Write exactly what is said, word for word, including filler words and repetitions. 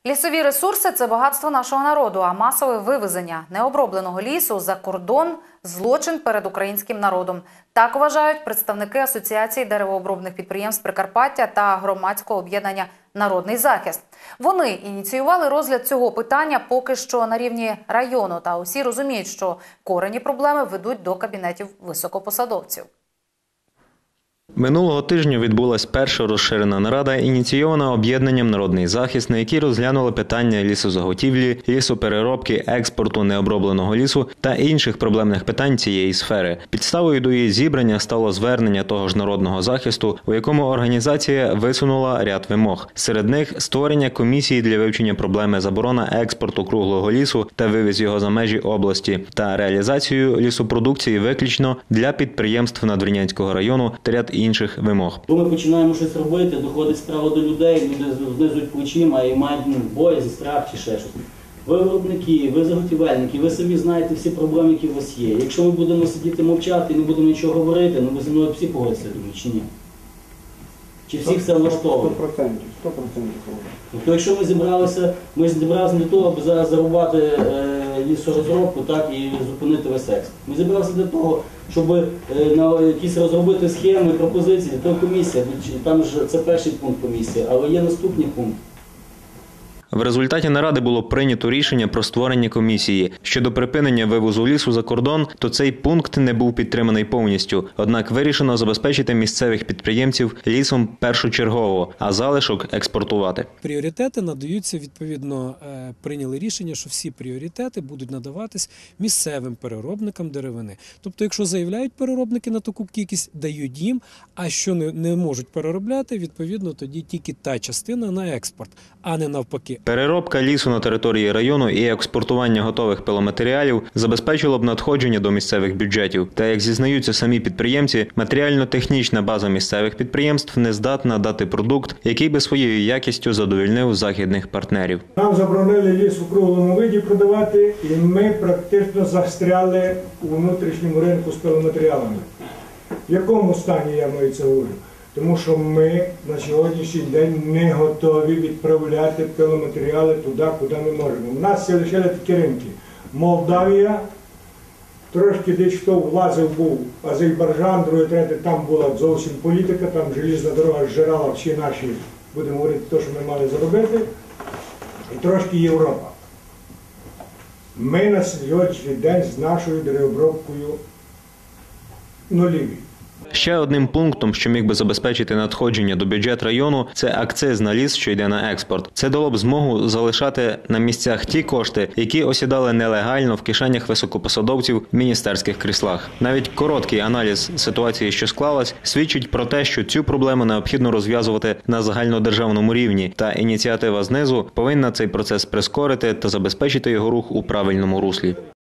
Лісові ресурси – це багатство нашого народу, а масове вивезення необробленого лісу за кордон – злочин перед українським народом. Так вважають представники Асоціації деревообробних підприємств Прикарпаття та громадського об'єднання «Народний захист». Вони ініціювали розгляд цього питання поки що на рівні району, та усі розуміють, що корені проблеми ведуть до кабінетів високопосадовців. Минулого тижня відбулася перша розширена нарада, ініційована об'єднанням «Народний захист», на якій розглянули питання лісозаготівлі, лісопереробки, експорту необробленого лісу та інших проблемних питань цієї сфери. Підставою до її зібрання стало звернення того ж «Народного захисту», у якому організація висунула ряд вимог. Серед них – створення комісії для вивчення проблеми заборона експорту круглого лісу та вивіз його за межі області та реалізацію лісопродукції виключно для підприємств Надвірнянського району та ряд інших вимог. Коли ми починаємо щось робити, доходить справа до людей, люди знизують плечима і мають ну, боязнь, страх чи ще щось. Ви виробники, ви заготівельники, ви самі знаєте всі проблеми, які у вас є. Якщо ми будемо сидіти мовчати і не будемо нічого говорити, ну ви зі мною всі погодитеся, чи ні? Чи всіх це влаштовує? сто процентів. сто процентів. Тобто, якщо ми зібралися, ми зібралися для того, аби зараз зарубати е, лісорозробку, так, і зупинити весь експорт. Ми зібралися для того, щоб е, на якісь розробити схеми, пропозиції, то комісія, там ж це перший пункт комісії, але є наступний пункт. В результаті наради було прийнято рішення про створення комісії. Щодо припинення вивозу лісу за кордон, то цей пункт не був підтриманий повністю. Однак вирішено забезпечити місцевих підприємців лісом першочергово, а залишок експортувати. Пріоритети надаються, відповідно, прийняли рішення, що всі пріоритети будуть надаватись місцевим переробникам деревини. Тобто, якщо заявляють переробники на таку кількість, дають їм, а що не, не можуть переробляти, відповідно, тоді тільки та частина на експорт, а не навпаки. Переробка лісу на території району і експортування готових пиломатеріалів забезпечило б надходження до місцевих бюджетів. Та, як зізнаються самі підприємці, матеріально-технічна база місцевих підприємств не здатна дати продукт, який би своєю якістю задовольнив західних партнерів. Нам заборонили ліс у круглому виді продавати, і ми практично застряли у внутрішньому ринку з пиломатеріалами. В якому стані я маю це говорю? Тому що ми на сьогоднішній день не готові відправляти пиломатеріали туди, куди ми можемо. У нас ще лишили такі ринки. Молдавія, трошки десь хто влазив був Азербайджан, другий, третій, там була зовсім політика, там желізна дорога зжирала всі наші, будемо говорити, те, що ми мали зробити, і трошки Європа. Ми на сьогоднішній день з нашою деревообробкою нуліві. Ще одним пунктом, що міг би забезпечити надходження до бюджету району, це акциз на ліс, що йде на експорт. Це дало б змогу залишати на місцях ті кошти, які осідали нелегально в кишенях високопосадовців в міністерських кріслах. Навіть короткий аналіз ситуації, що склалась, свідчить про те, що цю проблему необхідно розв'язувати на загальнодержавному рівні, та ініціатива знизу повинна цей процес прискорити та забезпечити його рух у правильному руслі.